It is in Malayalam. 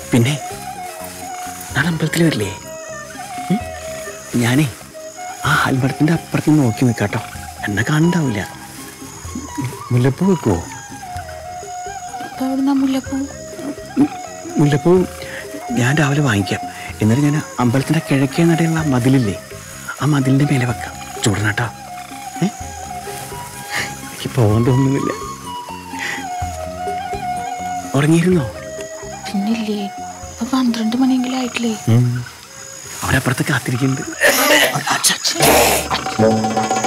പിന്നെ ഞാൻ അമ്പലത്തിൽ വരില്ലേ? ഞാനേ ആ ആൽമരത്തിൻ്റെ അപ്പുറത്ത് നോക്കി നിൽക്കാട്ടോ. എന്നെ കാണണ്ടാവില്ല. മുല്ലപ്പൂ വെക്കുവോ? മുല്ലപ്പൂ ഞാൻ രാവിലെ വാങ്ങിക്കാം. എന്നിട്ട് ഞാൻ അമ്പലത്തിൻ്റെ കിഴക്കേ നടയുള്ള മതിലില്ലേ, ആ മതിലിൻ്റെ മേലെ വെക്കാം. ചൂടനാട്ടോ. എനിക്ക് പോകാൻ തോന്നുന്നില്ല. ഉറങ്ങിയിരുന്നോ? പിന്നില്ലേ, 12 മണിയെങ്കിലും ആയിട്ടില്ലേ? അവരപ്പുറത്ത് കാത്തിരിക്കുന്നുണ്ട്.